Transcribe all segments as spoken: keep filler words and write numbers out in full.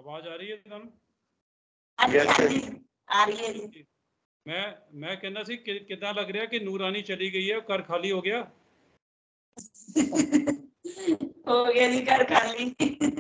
आवाज आ रही है तुम? आ रही है जी। मैं मैं कहना सी कि कितना लग रहा कि नूरानी चली गई है, घर खाली हो गया? हो गया जी घर खाली।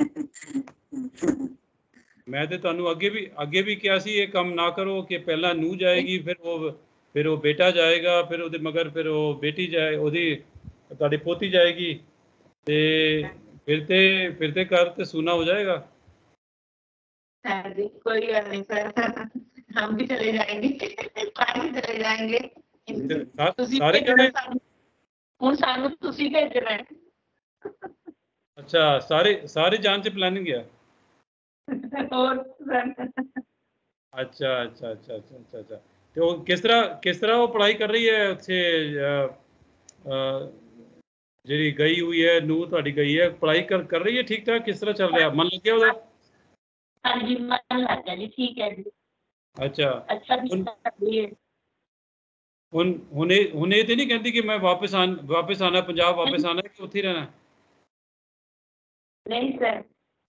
मैं तो तुहानू अगे भी अगे भी कहा सी ये काम ना करो कि पहला नूह जाएगी, फिर वो फिर वो बेटा जाएगा, फिर वो मगर फिर वो बेटी जाए, ओदी तुहाडी पोती जाएगी, ते फिर ते फिर ते घर ते सूना हो जाएगा। हाँ जी, कोई गल नहीं सर, हम भी चले जाएंगे, सारे चले जाएंगे। सा, तुसी सारे भेजना जने सानू, हुण सानू तुसी भेजना है। अच्छा, सारे सारे जान च प्लानिंग है? और सर अच्छा अच्छा अच्छा अच्छा अच्छा अच्छा ਤੇ ਉਹ ਕਿਸ ਤਰ੍ਹਾਂ ਕਿਸ ਤਰ੍ਹਾਂ ਉਹ ਪੜ੍ਹਾਈ ਕਰ ਰਹੀ ਹੈ ਉੱਥੇ ਜਿਹੜੀ ਗਈ ਹੋਈ ਹੈ ਨੂੰ ਤੁਹਾਡੀ ਗਈ ਹੈ, ਪੜ੍ਹਾਈ ਕਰ ਕਰ ਰਹੀ ਹੈ ਠੀਕ ਠਾਕ? ਕਿਸ ਤਰ੍ਹਾਂ ਚੱਲ ਰਿਹਾ, ਮਨ ਲੱਗਿਆ ਉਹਦਾ? हाँ जी, मन लग गया जी, ठीक है जी। अच्छा अच्छा ਹੁਣ जी। ਹੁਣ ਹੁਣ ਇਹ ਹੁਣ ਇਹ ਤੇ ਨਹੀਂ ਕਹਿੰਦੀ ਕਿ ਮੈਂ ਵਾਪਸ ਆਣ ਵਾਪਸ ਆਣਾ ਪੰਜਾਬ ਵਾਪਸ ਆਣਾ ਕਿ ਉੱਥੇ ਹੀ ਰਹਿਣਾ? नहीं सर।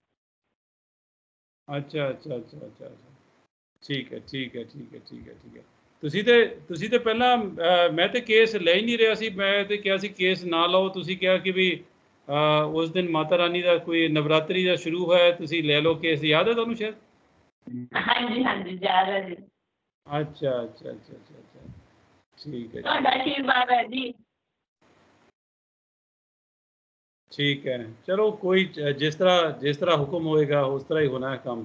ਅੱਛਾ ਅੱਛਾ ਅੱਛਾ ਅੱਛਾ ਅੱਛਾ ਠੀਕ ਹੈ ਠੀਕ ਹੈ ਠੀਕ ਹੈ ਠੀਕ ਹੈ ਠੀਕ ਹੈ ਤੁਸੀਂ ਤੇ ਤੁਸੀਂ ਤੇ ਪਹਿਲਾਂ ਅਹ, ਮੈਂ ਤੇ ਕੇਸ ਲੈ ਹੀ ਨਹੀਂ ਰਿਹਾ ਸੀ, ਮੈਂ ਤੇ ਕਿਹਾ ਸੀ ਕੇਸ ਨਾ ਲਓ, ਤੁਸੀਂ ਕਿਹਾ ਕਿ ਵੀ ਅਹ, ਉਸ ਦਿਨ ਮਾਤਾ ਰਾਣੀ ਦਾ ਕੋਈ ਨਵਰਾਤਰੀ ਦਾ ਸ਼ੁਰੂ ਹੋਇਆ, ਤੁਸੀਂ ਲੈ ਲਓ ਕੇਸ, ਯਾਦ ਹੈ ਤੁਹਾਨੂੰ ਸ਼ਾਇਦ? हाँ जी हाँ जी, जा रहा जी। ਅੱਛਾ ਅੱਛਾ ਅੱਛਾ ਅੱਛਾ ਅੱਛਾ ਠੀਕ ਹੈ ਤੁਹਾਡਾ ਆਸ਼ੀਰਵਾਦ ਹੈ ਜੀ। ठीक है, चलो कोई जिस तरह जिस तरह हुक्म होएगा उस तरह ही होना है काम।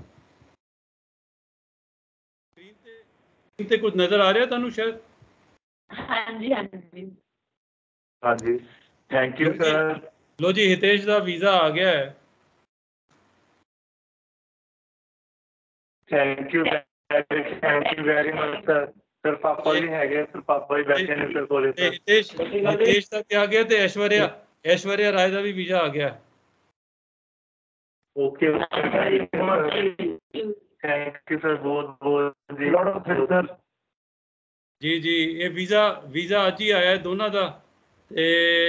स्क्रीन ते स्क्रीन ते कुछ नजर आ रहा है तुहानू शायद? हाँ जी हाँ जी। हाँ जी, थैंक यू लो जी सर। लो जी हितेश का वीज़ा आ गया है। Thank you thank you very much sir. Sir पापा भी है, सर पापा भी बैठे ने सर कोले ते सर। हितेश हितेश का क्या आ गया, ते ऐश्वर्या ऐश्वर्या राय का भी वीज़ा आ गया। ओके थैंक यू सर बहुत बहुत जी सर। जी जी ये वीज़ा वीज़ा अज ही आया है दोनों का, ते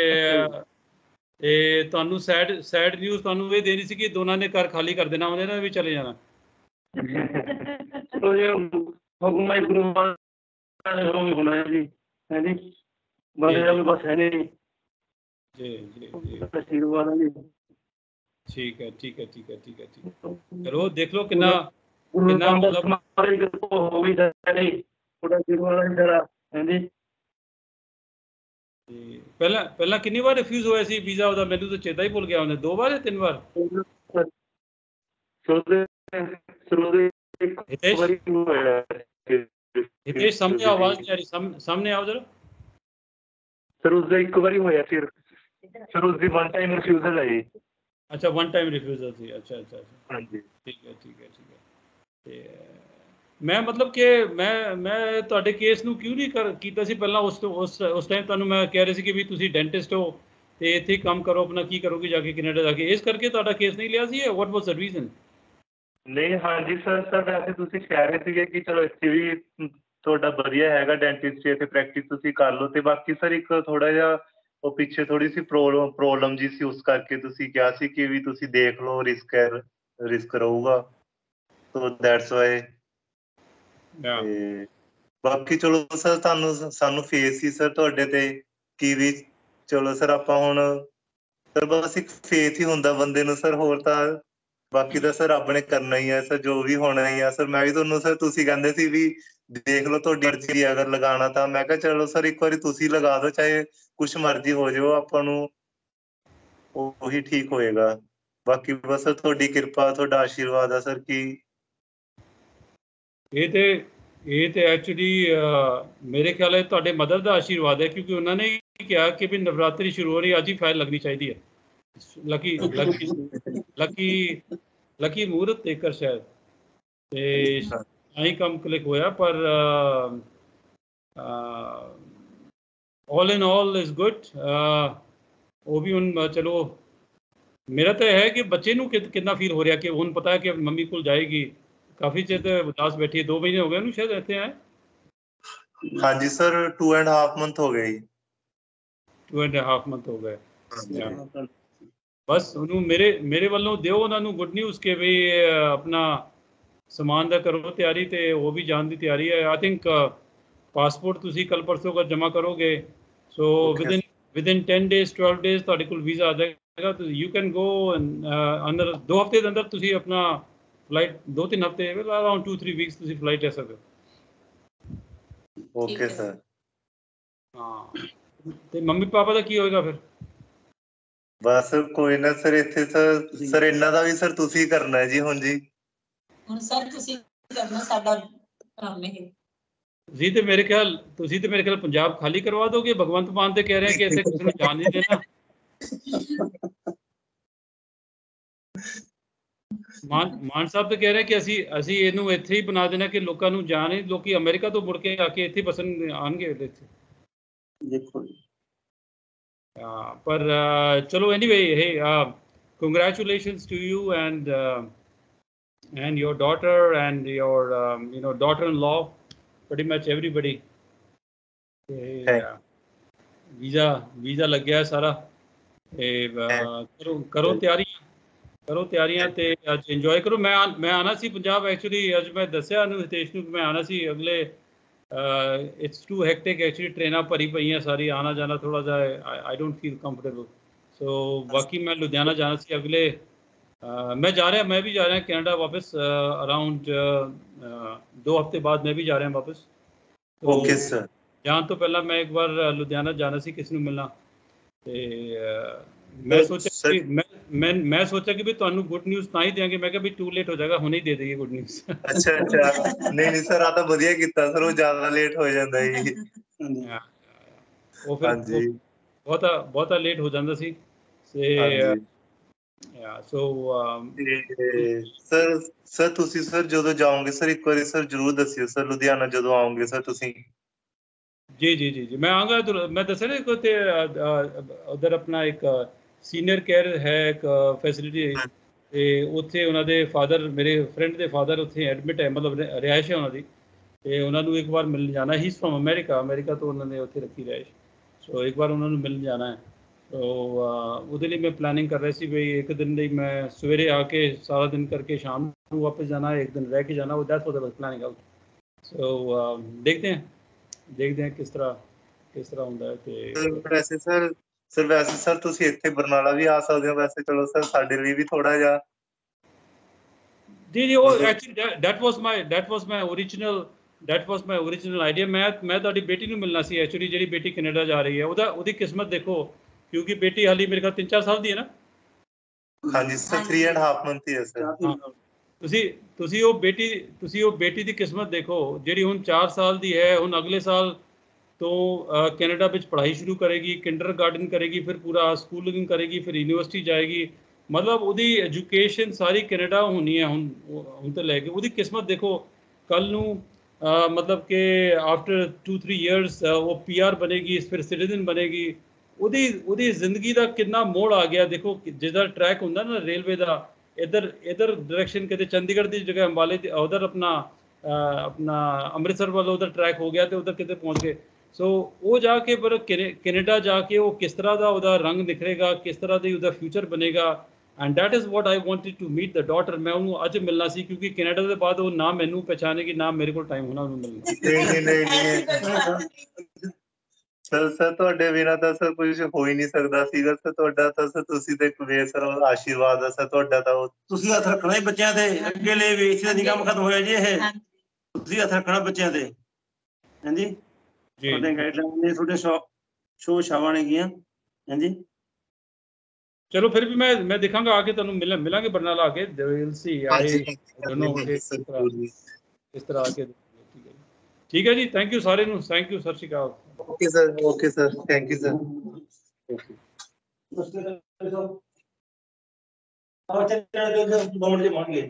ते तुहानू सैड सैड न्यूज़ तुहानू ये देनी सी कि दोनों ने घर खाली कर देना, उन्हें ना भी चले जाना। तो ये हुक्म है गुरु होना है जी, है जी बंदे भी बस है नहीं जी जी जी आशीर्वाद है जी। ठीक है ठीक है ठीक है ठीक है ठीक है चलो देख लो कितना गुरु कितना रामदास मतलब महाराज को हो भी नहीं थोड़ा आशीर्वाद है जरा, है जी। जी पहला पहला कितनी बार रिफ्यूज होया सी वीज़ा ਉਹਦਾ? ਮੈਨੂੰ ਤਾਂ ਚੇਤਾ ਹੀ ਭੁੱਲ ਗਿਆ, ਉਹਨੇ ਦੋ ਵਾਰ ਜਾਂ ਤਿੰਨ ਵਾਰ? हितेश हितेश सामने आवाज नहीं आ रही, साम, सामने आओ जरा। सर उसका एक बार ही होया फिर सर उसकी वन टाइम रिफ्यूजल है। अच्छा वन टाइम रिफ्यूजल थी, अच्छा अच्छा अच्छा हाँ जी ठीक है ठीक है ठीक है ਤੇ ਮੈਂ ਮਤਲਬ ਕਿ ਮੈਂ ਮੈਂ ਤੁਹਾਡੇ ਕੇਸ ਨੂੰ ਕਿਉਂ ਨਹੀਂ ਕਰ ਕੀਤਾ ਸੀ ਪਹਿਲਾਂ? ਉਸ ਉਸ ਉਸ ਟਾਈਮ ਤੁਹਾਨੂੰ ਮੈਂ ਕਹਿ ਰਿਹਾ ਸੀ ਕਿ ਵੀ ਤੁਸੀਂ ਡੈਂਟਿਸਟ ਹੋ ਤੇ ਇੱਥੇ ਹੀ ਕੰਮ ਕਰੋ, ਆਪਣਾ ਕੀ ਕਰੋਗੇ ਜਾ ਕੇ ਕੈਨੇਡਾ ਜਾ ਕੇ, ਇਸ ਕਰਕੇ ਤੁਹਾਡਾ ਕੇਸ ਨਹੀਂ ਲਿਆ ਸੀ? ਵਾਟ ਵਾਸ ਦ ਰੀਜ਼ਨ? ਨਹੀਂ ਹਾਂਜੀ ਸਰ ਸਰ ਵੈਸੇ ਤੁਸੀਂ ਕਹਿ ਰਹੇ ਸੀਗੇ ਕਿ ਚਲੋ ਇੱਥੇ ਵੀ ਤੁਹਾਡਾ ਵਧੀਆ ਹੈਗਾ ਡੈਂਟਿਸਟ, ਇੱਥੇ ਪ੍ਰੈਕਟਿਸ ਤੁਸੀਂ ਕਰ ਲਓ, ਤੇ ਬਾਕੀ ਸਰ ਇੱਕ ਥੋੜਾ ਜਿਹਾ ਉਹ ਪਿੱਛੇ ਥੋੜੀ ਸੀ ਪ੍ਰੋਬਲਮ ਪ੍ਰੋਬਲਮ ਜੀ ਸੀ, ਉਸ ਕਰਕੇ ਤੁਸੀਂ ਕਿਹਾ ਸੀ ਕਿ ਵੀ ਤੁਸੀਂ ਦੇਖ ਲਓ, ਰਿਸਕ ਹੈ ਰਿਸਕ ਰਹੂਗਾ, ਸੋ ਦੈਟਸ ਵਾਈ। ਤੇ ਬਾਕੀ ਚਲੋ ਸਰ ਤੁਹਾਨੂੰ ਸਾਨੂੰ ਫੇਸ ਸੀ ਸਰ ਤੁਹਾਡੇ ਤੇ ਕੀ ਵੀ, ਚਲੋ ਸਰ ਆਪਾਂ ਹੁਣ ਸਰ ਬਸ ਇੱਕ ਫੇਥ ਹੀ ਹੁੰਦਾ ਬੰਦੇ ਨੂੰ ਸਰ, ਹੋਰ ਤਾਂ ਬਾਕੀ ਤਾਂ ਸਰ ਰੱਬ ਨੇ ਕਰਨਾ ਹੀ ਹੈ ਸਰ, ਜੋ ਵੀ ਹੋਣਾ ਹੀ ਆ ਸਰ। ਮੈਂ ਵੀ ਤੁਹਾਨੂੰ ਸਰ ਤੁਸੀਂ ਕਹਿੰਦੇ ਸੀ ਵੀ ਦੇਖ ਲਓ ਤੁਹਾਡੀ ਮਰਜ਼ੀ ਅਗਰ ਲਗਾਉਣਾ ਤਾਂ, ਮੈਂ ਕਿਹਾ ਚਲੋ ਸਰ ਇੱਕ ਵਾਰੀ ਤੁਸੀਂ ਲਗਾ ਦਿਓ, ਚਾਹੇ ਕੁਛ ਮਰਜ਼ੀ ਹੋ ਜਾਓ, ਆਪਾਂ ਨੂੰ ਉਹੀ ਠੀਕ ਹੋਏਗਾ। ਬਾਕੀ ਬਸ ਤੁਹਾਡੀ ਕਿਰਪਾ ਤੁਹਾਡਾ ਆਸ਼ੀਰਵਾਦ ਆ ਸਰ। ਕੀ ਇਹ ਤੇ ਇਹ ਤੇ ਐਕਚੁਅਲੀ ਮੇਰੇ ਖਿਆਲ ਹੈ ਤੁਹਾਡੇ ਮਦਰ ਦਾ ਆਸ਼ੀਰਵਾਦ ਹੈ, ਕਿਉਂਕਿ ਉਹਨਾਂ ਨੇ ਕਿਹਾ ਕਿ ਵੀ ਨਵਰਾਤਰੀ ਸ਼ੁਰੂ ਹੋ ਰਹੀ, ਅੱਜ ਹੀ ਫਾਈਲ ਲੱਗਣੀ ਚਾਹੀਦੀ ਹੈ। ਲੱਕੀ ਲੱਕੀ ਲੱਕੀ ਲੱਕੀ ਮੂਰਤ ਦੇਖकर ਸ਼ਾਇਦ ਤੇ ਆਹੀ ਕੰਮ ਕਲਿੱਕ ਹੋਇਆ, ਪਰ ਆਲ ਇਨ ਆਲ ਇਜ਼ ਗੁੱਡ। ਉਹ ਵੀ ਹੁਣ ਚਲੋ ਮੇਰਾ ਤਾਂ ਹੈ ਕਿ ਬੱਚੇ ਨੂੰ ਕਿੰਨਾ ਫੀਲ ਹੋ ਰਿਹਾ ਕਿ ਹੁਣ ਪਤਾ ਹੈ ਕਿ ਮੰਮੀ ਕੋਲ ਜਾਏਗੀ, ਕਾਫੀ ਚਿਰ ਤੇ ਉਦਾਸ ਬੈਠੀ ਹੈ, ਦੋ ਮਹੀਨੇ ਹੋ ਗਏ ਉਹਨੂੰ ਸ਼ਾਇਦ ਇੱਥੇ ਆਏ। ਹਾਂਜੀ sir two and half month ਹੋ ਗਏ ਜੀ। टू एंड हाफ मंथ हो गए। ਬਸ ਉਹਨੂੰ ਮੇਰੇ ਮੇਰੇ ਵੱਲੋਂ ਦਿਓ ਉਹਨਾਂ ਨੂੰ ਗੁੱਡ ਨਿਊਜ਼ ਕਿ ਵੀ ਆਪਣਾ ਸਮਾਨ ਦਾ ਕਰੋ ਤਿਆਰੀ ਤੇ ਉਹ ਵੀ ਜਾਣ ਦੀ ਤਿਆਰੀ ਹੈ। ਆਈ ਥਿੰਕ ਪਾਸਪੋਰਟ ਤੁਸੀਂ ਕੱਲ ਪਰਸੋਂ ਦਾ ਜਮ੍ਹਾਂ ਕਰੋਗੇ so within within ten days twelve days ਤੁਹਾਡੇ ਕੋਲ ਵੀਜ਼ਾ ਆ ਜਾਏਗਾ। ਤੁਸੀਂ ਯੂ ਕੈਨ ਗੋ ਅੰਦਰ ਦੋ ਹਫ਼ਤੇ ਦੇ ਅੰਦਰ ਤੁਸੀਂ ਆਪਣਾ ਫਲਾਈਟ ਦੋ ਤਿੰਨ ਹਫ਼ਤੇ ਅਰਾਊਂਡ ਟੂ ਥ੍ਰੀ ਵੀਕਸ ਤੁਸੀਂ ਫਲਾਈਟ ਲੈ ਸਕਦੇ ਹੋ। Okay sir. ਹਾਂ ਤੇ ਮੰਮੀ ਪਾਪਾ ਦਾ ਕੀ ਹੋਏਗਾ ਫਿਰ? ਬਸ ਕੋਈ ਨਾ ਸਰ ਇੱਥੇ ਸਰ ਸਰ ਇਹਨਾਂ ਦਾ ਵੀ ਸਰ ਤੁਸੀਂ ਕਰਨਾ ਹੈ ਜੀ ਹੁਣ ਜੀ। ਹੁਣ ਸਰ ਤੁਸੀਂ ਕਰਨਾ ਸਾਡਾ ਕੰਮ ਇਹ। ਤੁਸੀਂ ਤੇ ਮੇਰੇ ਖਿਆਲ ਤੁਸੀਂ ਤੇ ਮੇਰੇ ਖਿਆਲ ਪੰਜਾਬ ਖਾਲੀ ਕਰਵਾ ਦੋਗੇ। ਭਗਵੰਤ ਮਾਨ ਤੇ ਕਹਿ ਰਹੇ ਕਿ ਇੱਥੇ ਕਿਸੇ ਨੂੰ ਜਾਣ ਨਹੀਂ ਦੇਣਾ। ਮਾਨ ਮਾਨ ਸਾਹਿਬ ਤੇ ਕਹਿ ਰਹੇ ਕਿ ਅਸੀਂ ਅਸੀਂ ਇਹਨੂੰ ਇੱਥੇ ਹੀ ਬਣਾ ਦੇਣਾ ਕਿ ਲੋਕਾਂ ਨੂੰ ਜਾਣ ਹੀ ਲੋਕੀ ਅਮਰੀਕਾ ਤੋਂ ਮੁੜ ਕੇ ਆ ਕੇ ਇੱਥੇ ਬਸਣ ਆਉਣਗੇ ਇਹਦੇ 'ਚ। ਦੇਖੋ ਹਾਂ ਪਰ ਚਲੋ anyway hey uh, congratulations to you and uh, and your daughter and your um, you know daughter-in-law pretty much everybody ਤੇ ਵੀਜ਼ਾ ਵੀਜ਼ਾ ਲੱਗਿਆ ਸਾਰਾ ਤੇ ਕਰੋ ਕਰੋ ਤਿਆਰੀਆਂ ਕਰੋ ਤਿਆਰੀਆਂ ਤੇ ਅੱਜ ਇੰਜੋਏ ਕਰੋ। ਮੈਂ ਮੈਂ ਆਉਣਾ ਸੀ ਪੰਜਾਬ ਐਕਚੁਅਲੀ ਅੱਜ ਮੈਂ ਦੱਸਿਆ ਇਹਨੂੰ ਹਿਤੇਸ਼ ਨੂੰ ਮੈਂ ਆਉਣਾ ਸੀ ਅਗਲੇ ਇਟਸ ਟੂ ਹੈਕਟਿਕ ਐਕਚੁਅਲੀ ਟ੍ਰੇਨਾਂ ਭਰੀ ਪਈਆਂ ਸਾਰੀ ਆਉਣਾ ਜਾਣਾ ਥੋੜ੍ਹਾ ਜਿਹਾ I don't feel comfortable so ਬਾਕੀ ਮੈਂ ਲੁਧਿਆਣਾ ਜਾਣਾ ਸੀ ਅਗਲੇ ਮੈਂ ਜਾ ਰਿਹਾ ਮੈਂ ਵੀ ਜਾ ਰਿਹਾ ਕੈਨੇਡਾ ਵਾਪਸ ਅਰਾਊਂਡ ਦੋ ਹਫ਼ਤੇ ਬਾਅਦ ਮੈਂ ਵੀ ਜਾ ਰਿਹਾ ਵਾਪਸ। Okay sir. ਜਾਣ ਤੋਂ ਪਹਿਲਾਂ ਮੈਂ ਇੱਕ ਵਾਰ ਲੁਧਿਆਣਾ ਜਾਣਾ ਸੀ ਕਿਸੇ ਨੂੰ ਮਿਲਣਾ ਤੇ ਮੈਂ ਸੋਚਿਆ ਕਿ ਮੈਂ ਮੈਂ ਮੈਂ ਸੋਚਿਆ ਕਿ ਵੀ ਤੁਹਾਨੂੰ ਗੁੱਡ ਨਿਊਜ਼ ਤਾਂ ਹੀ ਦਿਆਂਗੇ। ਮੈਂ ਕਿਹਾ ਵੀ ਟੂ ਲੇਟ ਹੋ ਜਾਏਗਾ ਹੁਣੇ ਹੀ ਦੇ ਦੇਈਏ ਗੁੱਡ ਨਿਊਜ਼। ਅੱਛਾ ਅੱਛਾ ਨਹੀਂ ਨਹੀਂ ਸਰ ਆ ਤਾਂ ਵਧੀਆ ਕੀਤਾ ਸਰ ਉਹ ਜ਼ਿਆਦਾ ਲੇਟ ਹੋ ਜਾਂਦਾ ਜੀ। ਉਹ ਫਿਰ ਬਹੁਤਾ ਬਹੁਤਾ ਲੇਟ ਹੋ ਜਾਂਦਾ ਸੀ ਤੇ ਸੋ ਸਰ ਸਰ ਤੁਸੀਂ ਸਰ ਜਦੋਂ ਜਾਓਗੇ ਸਰ ਇੱਕ ਵਾਰੀ ਸਰ ਜ਼ਰੂਰ ਦੱਸਿਓ ਸਰ ਲੁਧਿਆਣਾ ਜਦੋਂ ਆਓਗੇ ਸਰ ਤੁਸੀਂ। ਜੀ ਜੀ ਜੀ ਜੀ ਮੈਂ ਆਉਂਗਾ। ਮੈਂ ਦੱਸਿਆ ਨਾ ਇੱਕ ਤੇ ਉਧਰ ਆਪਣਾ ਇੱਕ ਸੀਨੀਅਰ ਕੇਅਰ ਹੈ ਇੱਕ ਫੈਸਿਲਿਟੀ ਤੇ ਉੱਥੇ ਉਹਨਾਂ ਦੇ ਫਾਦਰ ਮੇਰੇ ਫਰੈਂਡ ਦੇ ਫਾਦਰ ਉੱਥੇ ਐਡਮਿਟ ਹੈ ਮਤਲਬ ਰਿਹਾਇਸ਼ ਹੈ ਉਹਨਾਂ ਦੀ ਤੇ ਉਹਨਾਂ ਨੂੰ ਇੱਕ ਵਾਰ ਮਿਲਣ ਜਾਣਾ ਹੀ ਫਰੋਮ ਅਮਰੀਕਾ ਅਮਰੀਕਾ ਤੋਂ ਉਹਨਾਂ ਨੇ ਉੱਥੇ ਰੱਖੀ ਰਿਹਾਇਸ਼ ਸੋ ਇੱਕ ਵਾਰ ਉਹਨਾਂ ਨੂੰ ਮਿਲਣ ਜਾਣਾ ਹੈ। ਸੋ ਉਹਦੇ ਲਈ ਮੈਂ ਪਲੈਨਿੰਗ ਕਰ ਰਿਹਾ ਸੀ ਵੀ ਇੱਕ ਦਿਨ ਲਈ ਮੈਂ ਸਵੇਰੇ ਆ ਕੇ ਸਾਰਾ ਦਿਨ ਕਰਕੇ ਸ਼ਾਮ ਨੂੰ ਵਾਪਸ ਜਾਣਾ ਇੱਕ ਦਿਨ ਰਹਿ ਕੇ ਜਾਣਾ ਉਹ that's what planning out. So ਦੇਖਦੇ ਹਾਂ ਦੇਖਦੇ ਹਾਂ ਕਿਸ ਤਰ੍ਹਾਂ ਕਿਸ ਤਰ੍ਹਾਂ ਹੁੰਦਾ ਹੈ ਤੇ ਵੈਸੇ ਸਰ ਸਰ ਵੈਸੇ ਸਰ ਤੁਸੀਂ ਇੱਥੇ ਬਰਨਾਲਾ ਵੀ ਆ ਸਕਦੇ ਹੋ ਵੈਸੇ ਚਲੋ ਸਰ ਸਾਡੇ ਲਈ ਵੀ ਥੋੜਾ ਜਿਹਾ ਜੀ ਜੀ ਉਹ actually that was my that was my original that was my original idea. ਮੈਂ ਮੈਂ ਤੁਹਾਡੀ ਬੇਟੀ ਨੂੰ ਮਿਲਣਾ ਸੀ ਐਕਚੁਅਲੀ ਜਿਹੜੀ ਬੇਟੀ ਕੈਨੇਡਾ ਜਾ ਰਹੀ ਹੈ ਉਹਦਾ ਉਹਦੀ ਕਿਸਮਤ ਦੇਖੋ ਕਿਉਂਕਿ ਬੇਟੀ ਹਾਲੀ ਮੇਰੇ ਖਿਆਲ ਤਿੰਨ ਚਾਰ ਸਾਲ ਦੀ ਹੈ ਨਾ। ਹਾਂਜੀ sir three and half month ਹੀ ਹੈ ਸਰ। ਤੁਸੀਂ ਤੁਸੀਂ ਉਹ ਬੇਟੀ ਤੁਸੀਂ ਉਹ ਬੇਟੀ ਦੀ ਕਿਸਮਤ ਦੇਖੋ ਜਿਹੜੀ ਹੁਣ ਚਾਰ ਸਾਲ ਦੀ ਹੈ ਹੁਣ ਅਗਲੇ ਸਾਲ ਤੋਂ ਕੈਨੇਡਾ ਵਿੱਚ ਪੜ੍ਹਾਈ ਸ਼ੁਰੂ ਕਰੇਗੀ ਕਿੰਡਰ ਗਾਰਡਨ ਕਰੇਗੀ ਫਿਰ ਪੂਰਾ ਸਕੂਲਿੰਗ ਕਰੇਗੀ ਫਿਰ ਯੂਨੀਵਰਸਿਟੀ ਜਾਏਗੀ ਮਤਲਬ ਉਹਦੀ ਐਜੂਕੇਸ਼ਨ ਸਾਰੀ ਕੈਨੇਡਾ ਹੋਣੀ ਹੈ ਹੁਣ ਹੁਣ ਤੋਂ ਲੈ ਕੇ ਉਹਦੀ ਕਿਸਮਤ ਦੇਖੋ ਕੱਲ੍ਹ ਨੂੰ ਮਤਲਬ ਕਿ ਆਫਟਰ ਟੂ ਥ੍ਰੀ ਈਅਰਸ ਉਹ ਪੀ ਆਰ ਬਣੇਗੀ ਫਿਰ ਸਿਟੀਜ਼ਨ ਬਣੇਗੀ ਉਹਦੀ ਉਹਦੀ ਜ਼ਿੰਦਗੀ ਦਾ ਕਿੰਨਾ ਮੋੜ ਆ ਗਿਆ ਦੇਖੋ ਜਿਸਦਾ ਟਰੈਕ ਹੁੰਦਾ ਨਾ ਰੇਲਵੇ ਦਾ ਇੱਧਰ ਇੱਧਰ ਡਾਇਰੈਕਸ਼ਨ ਕਿਤੇ ਚੰਡੀਗੜ੍ਹ ਦੀ ਜਗ੍ਹਾ ਅੰਬਾਲੇ ਦੀ ਉਧਰ ਆਪਣਾ ਆਪਣਾ ਅੰਮ੍ਰਿਤਸਰ ਵੱਲ ਉਧਰ ਟਰੈਕ ਹੋ ਗਿਆ ਤੇ ਉਧਰ ਕਿਤੇ ਪਹੁੰਚ ਗਏ। ਸੋ ਉਹ ਜਾ ਕੇ ਪਰ ਕੈਨੇਡਾ ਜਾ ਕੇ ਉਹ ਕਿਸ ਤਰ੍ਹਾਂ ਦਾ ਉਹਦਾ ਰੰਗ ਨਿਖਰੇਗਾ ਕਿਸ ਤਰ੍ਹਾਂ ਦੀ ਉਹਦਾ ਫਿਊਚਰ ਬਣੇਗਾ and that is what I wanted to meet the daughter. ਮੈਂ ਉਹਨੂੰ ਅੱਜ ਮਿਲਣਾ ਸੀ ਕਿਉਂਕਿ ਕੈਨੇਡਾ ਦੇ ਬਾਅਦ ਉਹ ਨਾ ਮੈਨੂੰ ਪਹਿਚਾਣੇਗੀ ਨਾ ਮੇਰੇ ਕੋਲ ਟਾਈਮ ਹੋਣਾ ਉਹਨੂੰ ਮਿਲਣ ਦਾ। ਸਰ ਸਰ ਤੁਹਾਡੇ ਬਿਨਾਂ ਤਾਂ ਸਰ ਕੁਝ ਹੋ ਹੀ ਨਹੀਂ ਸਕਦਾ ਸੀਗਾ ਸਰ ਤੁਹਾਡਾ ਤਾਂ ਸਰ ਤੁਸੀਂ ਤੇ ਇੱਕ ਸਰ ਆਸ਼ੀਰਵਾਦ ਆ ਸਰ ਤੁਹਾਡਾ ਤਾਂ ਉਹ ਤੁਸੀਂ ਹੱਥ ਰੱਖਣਾ ਹੀ ਬੱਚਿਆਂ ਤੇ ਅੱਗੇ ਲਈ ਵੀ ਇਸੇ ਦਾ ਨਹੀਂ ਕੰਮ ਖਤਮ ਹੋਇਆ ਜੀ ਇਹ ਤੁਸੀਂ ਹੱਥ ਰੱਖਣਾ ਬੱਚਿਆਂ ਤੇ ਹਾਂਜੀ ਤੁਹਾਡੇ ਗਾਈਡਲਾਈਨ ਨੇ ਤੁਹਾਡੇ ਸ਼ੋ ਸ਼ਾਵਾਂ ਨੇ ਗੀਆਂ ਹਾਂਜੀ। ਚਲੋ ਫਿਰ ਵੀ ਮੈਂ ਮੈਂ ਦੇਖਾਂਗਾ ਆ ਕੇ ਤੁਹਾਨੂੰ ਮਿਲ ਮਿਲਾਂਗੇ ਬਰਨਾਲਾ ਆ ਕੇ will see I don't know ਇਸ ਤਰ੍ਹਾਂ ਆ ਕੇ ਠੀਕ ਹੈ ਜੀ ਥੈਂਕ ਯੂ ਸਾਰੇ ਨੂੰ thank you Sat Shri Akal. Okay sir okay sir thank you sir. ਦੋ ਮਿੰਟ ਦੇ ਮੰਗੇ